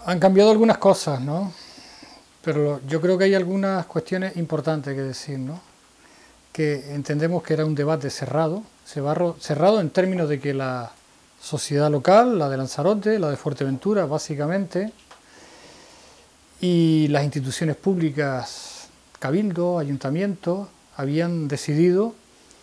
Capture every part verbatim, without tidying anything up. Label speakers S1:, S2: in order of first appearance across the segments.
S1: Han cambiado algunas cosas, ¿no? Pero yo creo que hay algunas cuestiones importantes que decir, ¿no? Que entendemos que era un debate cerrado, cerrado en términos de que la sociedad local, la de Lanzarote, la de Fuerteventura, básicamente, y las instituciones públicas, cabildo, ayuntamientos, habían decidido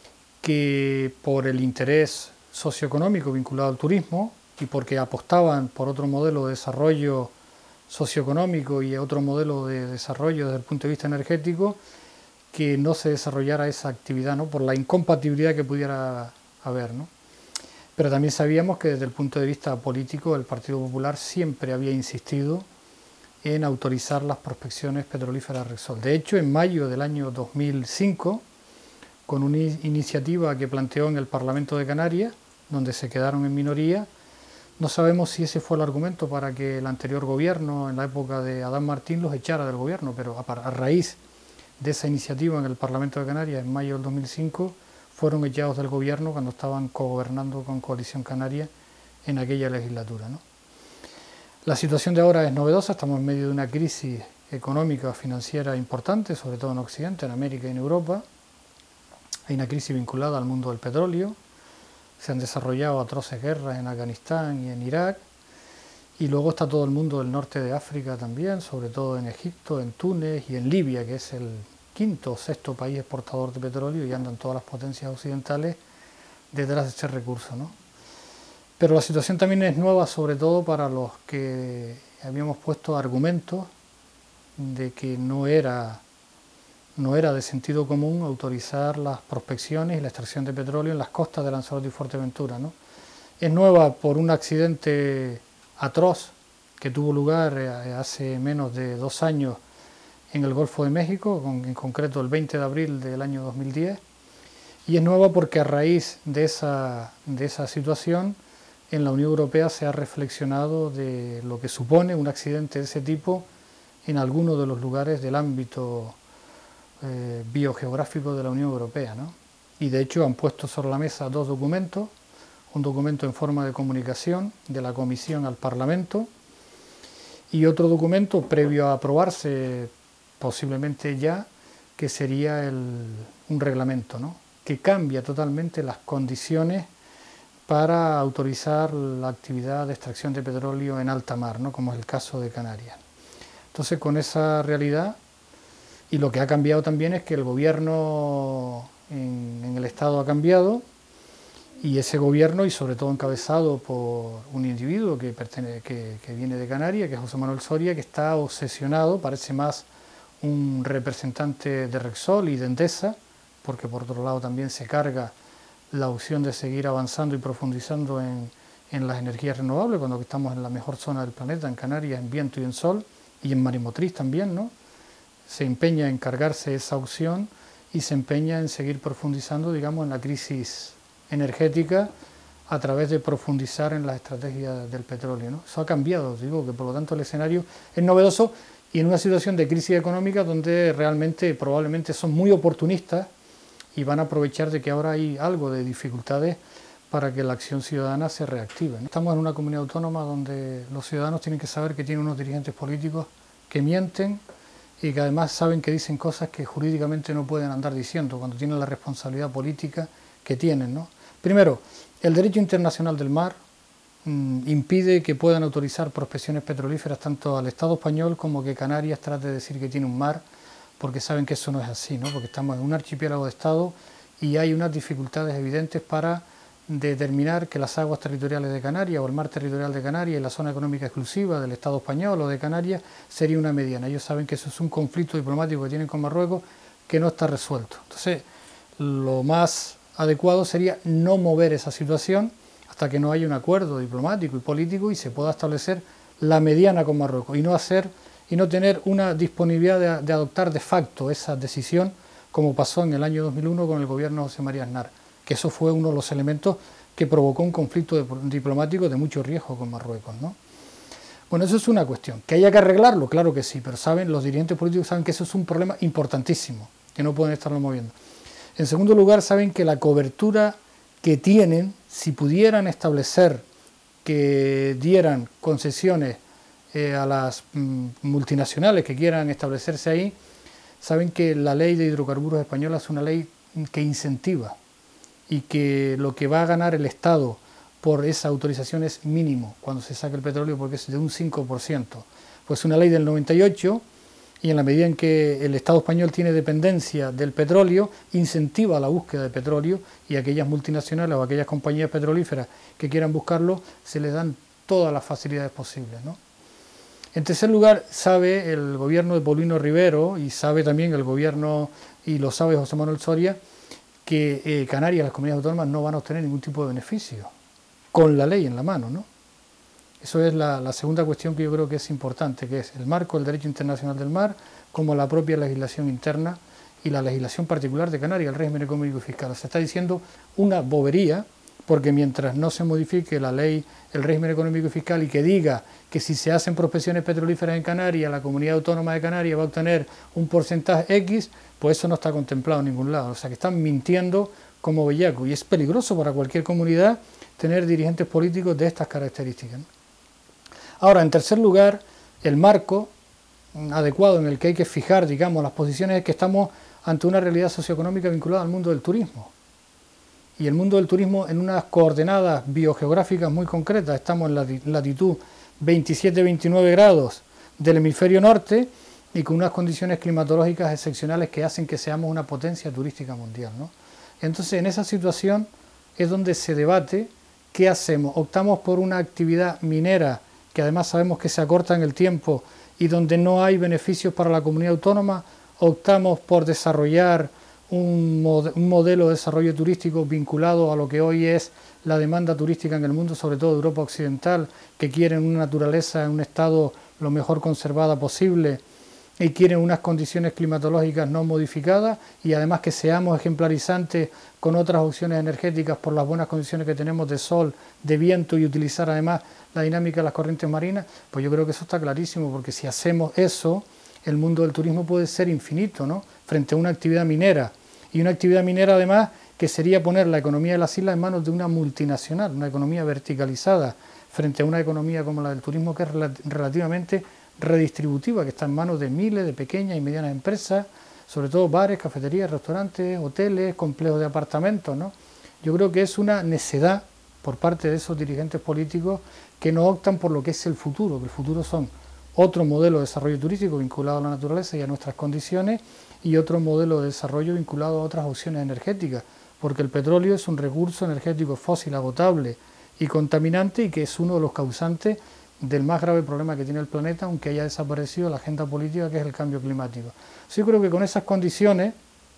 S1: que por el interés socioeconómico vinculado al turismo y porque apostaban por otro modelo de desarrollo socioeconómico y otro modelo de desarrollo desde el punto de vista energético, que no se desarrollara esa actividad, ¿no? Por la incompatibilidad que pudiera haber, ¿no? Pero también sabíamos que desde el punto de vista político el Partido Popular siempre había insistido en autorizar las prospecciones petrolíferas Repsol. De hecho, en mayo del año dos mil cinco, con una iniciativa que planteó en el Parlamento de Canarias, donde se quedaron en minoría, no sabemos si ese fue el argumento para que el anterior gobierno, en la época de Adán Martín, los echara del gobierno, pero a raíz de esa iniciativa en el Parlamento de Canarias, en mayo del dos mil cinco, fueron echados del gobierno cuando estaban cogobernando con Coalición Canaria en aquella legislatura, ¿no? La situación de ahora es novedosa, estamos en medio de una crisis económica, financiera importante, sobre todo en Occidente, en América y en Europa. Hay una crisis vinculada al mundo del petróleo, se han desarrollado atroces guerras en Afganistán y en Irak, y luego está todo el mundo del norte de África también, sobre todo en Egipto, en Túnez y en Libia, que es el quinto o sexto país exportador de petróleo, y andan todas las potencias occidentales detrás de ese recurso, ¿no? Pero la situación también es nueva, sobre todo para los que habíamos puesto argumentos de que no era, no era de sentido común autorizar las prospecciones y la extracción de petróleo en las costas de Lanzarote y Fuerteventura, ¿no? Es nueva por un accidente atroz que tuvo lugar hace menos de dos años en el Golfo de México, en concreto el veinte de abril del año dos mil diez, y es nueva porque a raíz de esa, de esa situación en la Unión Europea se ha reflexionado de lo que supone un accidente de ese tipo en algunos de los lugares del ámbito eh, biogeográfico de la Unión Europea, ¿no? Y de hecho han puesto sobre la mesa dos documentos, un documento en forma de comunicación de la Comisión al Parlamento y otro documento previo a aprobarse posiblemente ya, que sería el, un reglamento, ¿no? Que cambia totalmente las condiciones para autorizar la actividad de extracción de petróleo en alta mar, ¿no? Como es el caso de Canarias. Entonces, con esa realidad, y lo que ha cambiado también es que el gobierno en, en el Estado ha cambiado, y ese gobierno, y sobre todo encabezado por un individuo que, pertenece, que, que viene de Canarias, que es José Manuel Soria, que está obsesionado, parece más un representante de Repsol y de Endesa, porque por otro lado también se carga la opción de seguir avanzando y profundizando en, en las energías renovables, cuando estamos en la mejor zona del planeta, en Canarias, en viento y en sol, y en marimotriz también, ¿no? Se empeña en cargarse esa opción y se empeña en seguir profundizando, digamos, en la crisis energética a través de profundizar en las estrategias del petróleo, ¿no? Eso ha cambiado, digo que por lo tanto el escenario es novedoso y en una situación de crisis económica donde realmente probablemente son muy oportunistas y van a aprovechar de que ahora hay algo de dificultades para que la acción ciudadana se reactive, ¿no? Estamos en una comunidad autónoma donde los ciudadanos tienen que saber que tienen unos dirigentes políticos que mienten y que además saben que dicen cosas que jurídicamente no pueden andar diciendo cuando tienen la responsabilidad política que tienen, ¿no? Primero, el derecho internacional del mar mmm, impide que puedan autorizar prospecciones petrolíferas tanto al Estado español como que Canarias trate de decir que tiene un mar, porque saben que eso no es así, ¿no? Porque estamos en un archipiélago de Estado y hay unas dificultades evidentes para determinar que las aguas territoriales de Canarias o el mar territorial de Canarias y la zona económica exclusiva del Estado español o de Canarias sería una mediana. Ellos saben que eso es un conflicto diplomático que tienen con Marruecos que no está resuelto. Entonces, lo más adecuado sería no mover esa situación hasta que no haya un acuerdo diplomático y político y se pueda establecer la mediana con Marruecos y no hacer y no tener una disponibilidad de, de adoptar de facto esa decisión como pasó en el año dos mil uno con el gobierno de José María Aznar, que eso fue uno de los elementos que provocó un conflicto de, diplomático de mucho riesgo con Marruecos, ¿no? Bueno, eso es una cuestión. ¿Que haya que arreglarlo? Claro que sí, pero saben, los dirigentes políticos saben que eso es un problema importantísimo, que no pueden estarlo moviendo. En segundo lugar, saben que la cobertura que tienen, si pudieran establecer que dieran concesiones eh, a las mm, multinacionales que quieran establecerse ahí, saben que la ley de hidrocarburos española es una ley que incentiva y que lo que va a ganar el Estado por esa autorización es mínimo cuando se saque el petróleo, porque es de un cinco por ciento. Pues una ley del noventa y ocho, y en la medida en que el Estado español tiene dependencia del petróleo, incentiva la búsqueda de petróleo, y a aquellas multinacionales o a aquellas compañías petrolíferas que quieran buscarlo, se les dan todas las facilidades posibles, ¿no? En tercer lugar, sabe el gobierno de Paulino Rivero, y sabe también el gobierno, y lo sabe José Manuel Soria, que eh, Canarias, las comunidades autónomas, no van a obtener ningún tipo de beneficio, con la ley en la mano, ¿no? Eso es la, la segunda cuestión que yo creo que es importante, que es el marco del derecho internacional del mar, como la propia legislación interna y la legislación particular de Canarias, el régimen económico y fiscal. Se está diciendo una bobería, porque mientras no se modifique la ley, el régimen económico y fiscal, y que diga que si se hacen prospecciones petrolíferas en Canarias, la comunidad autónoma de Canarias va a obtener un porcentaje X, pues eso no está contemplado en ningún lado. O sea que están mintiendo como bellaco, y es peligroso para cualquier comunidad tener dirigentes políticos de estas características, ¿no? Ahora, en tercer lugar, el marco adecuado en el que hay que fijar, digamos, las posiciones es que estamos ante una realidad socioeconómica vinculada al mundo del turismo. Y el mundo del turismo en unas coordenadas biogeográficas muy concretas. Estamos en la latitud veintisiete a veintinueve grados del hemisferio norte y con unas condiciones climatológicas excepcionales que hacen que seamos una potencia turística mundial, ¿no? Entonces, en esa situación es donde se debate qué hacemos. Optamos por una actividad minera que además sabemos que se acorta en el tiempo y donde no hay beneficios para la comunidad autónoma. Optamos por desarrollar un, mod un modelo de desarrollo turístico vinculado a lo que hoy es la demanda turística en el mundo, sobre todo de Europa Occidental, que quieren una naturaleza en un estado lo mejor conservada posible y quieren unas condiciones climatológicas no modificadas, y además que seamos ejemplarizantes con otras opciones energéticas por las buenas condiciones que tenemos de sol, de viento, y utilizar además la dinámica de las corrientes marinas. Pues yo creo que eso está clarísimo, porque si hacemos eso, el mundo del turismo puede ser infinito, ¿no?, frente a una actividad minera, y una actividad minera además que sería poner la economía de las islas en manos de una multinacional, una economía verticalizada, frente a una economía como la del turismo, que es relativamente redistributiva, que está en manos de miles de pequeñas y medianas empresas, sobre todo bares, cafeterías, restaurantes, hoteles, complejos de apartamentos, ¿no? Yo creo que es una necedad por parte de esos dirigentes políticos que no optan por lo que es el futuro, que el futuro son otro modelo de desarrollo turístico vinculado a la naturaleza y a nuestras condiciones, y otro modelo de desarrollo vinculado a otras opciones energéticas, porque el petróleo es un recurso energético fósil agotable y contaminante, y que es uno de los causantes del más grave problema que tiene el planeta, aunque haya desaparecido la agenda política, que es el cambio climático. Sí, creo que con esas condiciones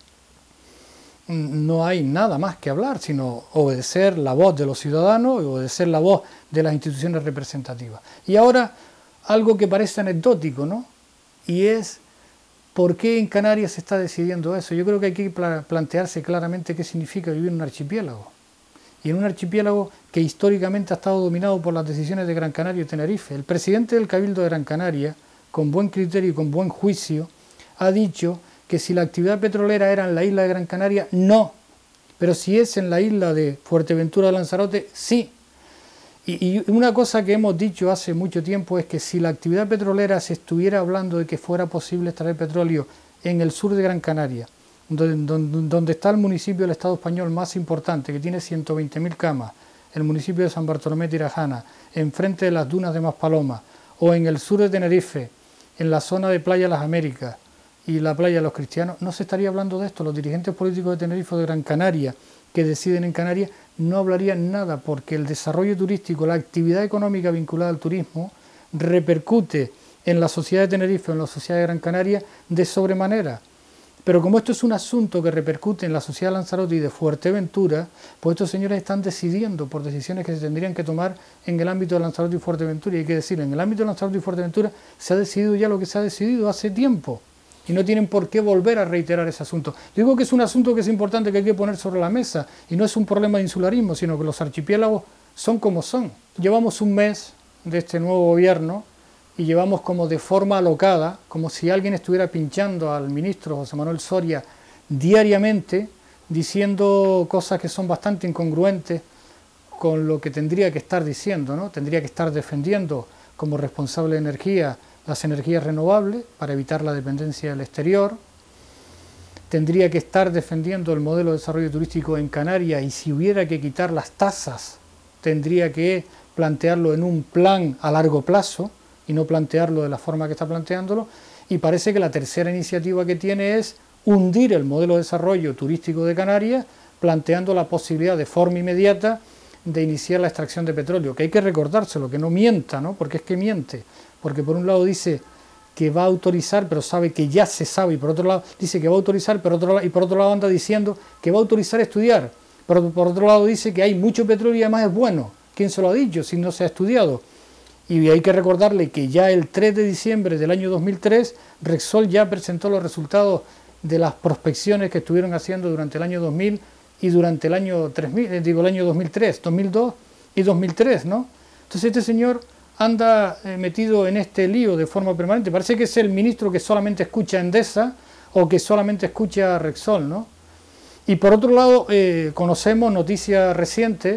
S1: no hay nada más que hablar, sino obedecer la voz de los ciudadanos y obedecer la voz de las instituciones representativas. Y ahora, algo que parece anecdótico, ¿no?, y es ¿por qué en Canarias se está decidiendo eso? Yo creo que hay que plantearse claramente qué significa vivir en un archipiélago. Y en un archipiélago que históricamente ha estado dominado por las decisiones de Gran Canaria y Tenerife. El presidente del Cabildo de Gran Canaria, con buen criterio y con buen juicio, ha dicho que si la actividad petrolera era en la isla de Gran Canaria, no. Pero si es en la isla de Fuerteventura de Lanzarote, sí. Y, y una cosa que hemos dicho hace mucho tiempo es que si la actividad petrolera se estuviera hablando de que fuera posible extraer petróleo en el sur de Gran Canaria, donde, donde, donde está el municipio del Estado español más importante, que tiene ciento veinte mil camas, el municipio de San Bartolomé Tirajana, enfrente de las dunas de Maspalomas, o en el sur de Tenerife, en la zona de Playa Las Américas y la Playa de los Cristianos, no se estaría hablando de esto. Los dirigentes políticos de Tenerife o de Gran Canaria, que deciden en Canarias, no hablarían nada, porque el desarrollo turístico, la actividad económica vinculada al turismo, repercute en la sociedad de Tenerife o en la sociedad de Gran Canaria de sobremanera. Pero como esto es un asunto que repercute en la sociedad de Lanzarote y de Fuerteventura, pues estos señores están decidiendo por decisiones que se tendrían que tomar en el ámbito de Lanzarote y Fuerteventura. Y hay que decir, en el ámbito de Lanzarote y Fuerteventura se ha decidido ya lo que se ha decidido hace tiempo, y no tienen por qué volver a reiterar ese asunto. Digo que es un asunto que es importante, que hay que poner sobre la mesa, y no es un problema de insularismo, sino que los archipiélagos son como son. Llevamos un mes de este nuevo gobierno y llevamos como de forma alocada, como si alguien estuviera pinchando al ministro José Manuel Soria diariamente, diciendo cosas que son bastante incongruentes con lo que tendría que estar diciendo, ¿no? Tendría que estar defendiendo como responsable de energía las energías renovables para evitar la dependencia del exterior. Tendría que estar defendiendo el modelo de desarrollo turístico en Canarias y si hubiera que quitar las tasas, tendría que plantearlo en un plan a largo plazo y no plantearlo de la forma que está planteándolo. Y parece que la tercera iniciativa que tiene es hundir el modelo de desarrollo turístico de Canarias, planteando la posibilidad de forma inmediata de iniciar la extracción de petróleo, que hay que recordárselo, que no mienta, ¿no? Porque es que miente, porque por un lado dice que va a autorizar, pero sabe que ya se sabe, y por otro lado dice que va a autorizar, pero otro, y por otro lado anda diciendo que va a autorizar estudiar, pero por otro lado dice que hay mucho petróleo y además es bueno. ¿Quién se lo ha dicho si no se ha estudiado? Y hay que recordarle que ya el tres de diciembre del año dos mil tres, Repsol ya presentó los resultados de las prospecciones que estuvieron haciendo durante el año dos mil y durante el año tres mil, eh, digo el año dos mil tres, dos mil dos y dos mil tres, ¿no? Entonces este señor anda eh, metido en este lío de forma permanente. Parece que es el ministro que solamente escucha a Endesa o que solamente escucha a Repsol, ¿no? Y por otro lado, eh, conocemos noticias recientes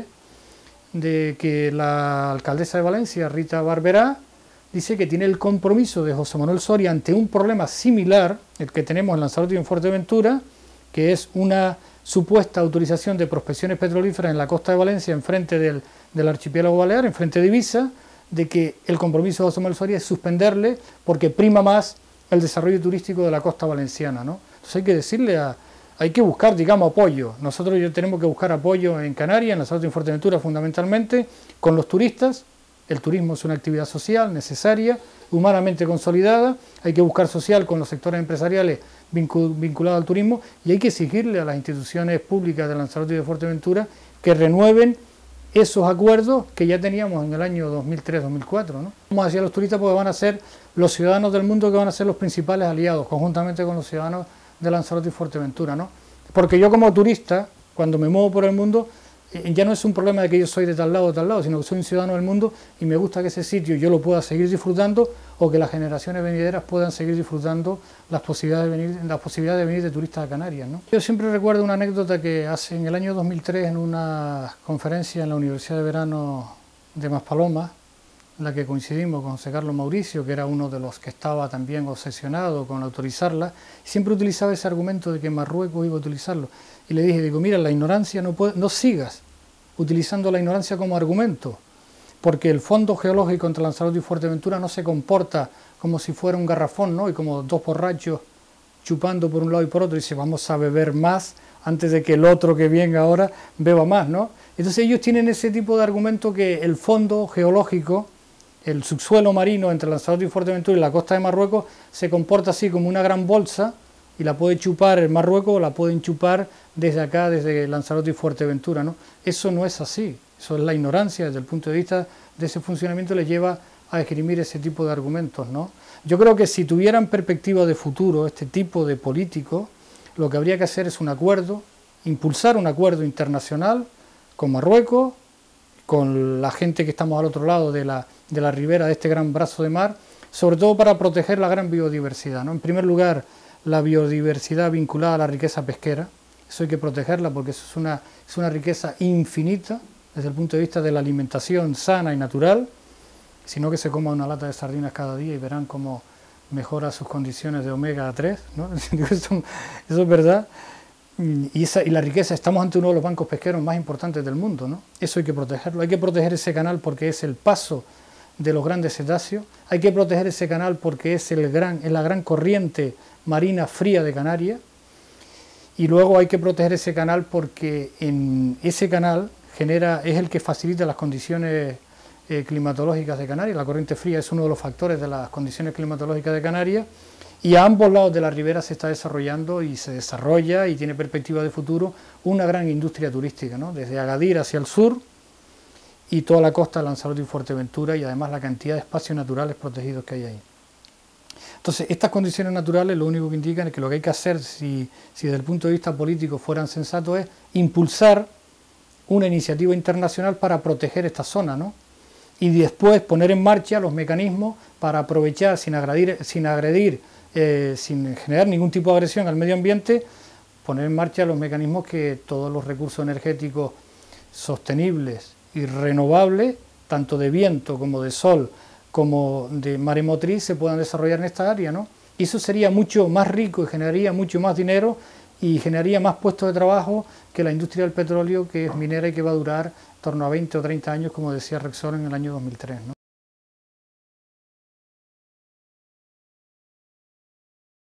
S1: de que la alcaldesa de Valencia, Rita Barberá, dice que tiene el compromiso de José Manuel Soria ante un problema similar, el que tenemos en Lanzarote y en Fuerteventura, que es una supuesta autorización de prospecciones petrolíferas en la costa de Valencia, enfrente del, del archipiélago balear, enfrente de Ibiza, de que el compromiso de José Manuel Soria es suspenderle porque prima más el desarrollo turístico de la costa valenciana, ¿no? Entonces hay que decirle a... Hay que buscar, digamos, apoyo. Nosotros ya tenemos que buscar apoyo en Canarias, en Lanzarote y en Fuerteventura fundamentalmente, con los turistas. El turismo es una actividad social necesaria, humanamente consolidada. Hay que buscar social con los sectores empresariales vinculados al turismo y hay que exigirle a las instituciones públicas de Lanzarote y de Fuerteventura que renueven esos acuerdos que ya teníamos en el año dos mil tres dos mil cuatro, ¿no? Como decía los turistas, porque van a ser los ciudadanos del mundo que van a ser los principales aliados, conjuntamente con los ciudadanos de Lanzarote y Fuerteventura, ¿no? Porque yo como turista, cuando me muevo por el mundo, eh, ya no es un problema de que yo soy de tal lado o de tal lado, sino que soy un ciudadano del mundo y me gusta que ese sitio yo lo pueda seguir disfrutando o que las generaciones venideras puedan seguir disfrutando las posibilidades de venir, las posibilidades de venir de turistas a Canarias, ¿no? Yo siempre recuerdo una anécdota que hace en el año dos mil tres en una conferencia en la Universidad de Verano de Maspalomas, en la que coincidimos con José Carlos Mauricio, que era uno de los que estaba también obsesionado con autorizarla, siempre utilizaba ese argumento de que Marruecos iba a utilizarlo. Y le dije, digo, mira, la ignorancia no, puede, no sigas utilizando la ignorancia como argumento, porque el fondo geológico entre Lanzarote y Fuerteventura no se comporta como si fuera un garrafón, ¿no? Y como dos borrachos chupando por un lado y por otro, y dice, vamos a beber más antes de que el otro que venga ahora beba más, ¿no? Entonces ellos tienen ese tipo de argumento que el fondo geológico, el subsuelo marino entre Lanzarote y Fuerteventura y la costa de Marruecos se comporta así como una gran bolsa y la puede chupar el Marruecos o la pueden chupar desde acá, desde Lanzarote y Fuerteventura, ¿no? Eso no es así, eso es la ignorancia desde el punto de vista de ese funcionamiento, les lleva a esgrimir ese tipo de argumentos, ¿no? Yo creo que si tuvieran perspectiva de futuro este tipo de políticos, lo que habría que hacer es un acuerdo, impulsar un acuerdo internacional con Marruecos, con la gente que estamos al otro lado de la, de la ribera de este gran brazo de mar, sobre todo para proteger la gran biodiversidad, ¿no? En primer lugar, la biodiversidad vinculada a la riqueza pesquera, eso hay que protegerla porque eso es una, es una riqueza infinita desde el punto de vista de la alimentación sana y natural, sino que se coma una lata de sardinas cada día y verán cómo mejora sus condiciones de omega tres, ¿no? Eso, eso es verdad. Y, esa, y la riqueza, estamos ante uno de los bancos pesqueros más importantes del mundo, ¿no? Eso hay que protegerlo, hay que proteger ese canal porque es el paso de los grandes cetáceos, hay que proteger ese canal porque es, el gran, es la gran corriente marina fría de Canarias, y luego hay que proteger ese canal porque en ese canal genera, es el que facilita las condiciones eh, climatológicas de Canarias. La corriente fría es uno de los factores de las condiciones climatológicas de Canarias, y a ambos lados de la ribera se está desarrollando y se desarrolla y tiene perspectiva de futuro una gran industria turística, ¿no? Desde Agadir hacia el sur y toda la costa de Lanzarote y Fuerteventura, y además la cantidad de espacios naturales protegidos que hay ahí. Entonces, estas condiciones naturales lo único que indican es que lo que hay que hacer, si, si desde el punto de vista político fueran sensatos, es impulsar una iniciativa internacional para proteger esta zona, ¿no? Y después poner en marcha los mecanismos para aprovechar sin agredir, sin agredir Eh, sin generar ningún tipo de agresión al medio ambiente, poner en marcha los mecanismos que todos los recursos energéticos sostenibles y renovables, tanto de viento como de sol, como de maremotriz se puedan desarrollar en esta área, ¿no? Y eso sería mucho más rico y generaría mucho más dinero y generaría más puestos de trabajo que la industria del petróleo, que es minera y que va a durar en torno a veinte o treinta años, como decía Repsol en el año dos mil tres, ¿no?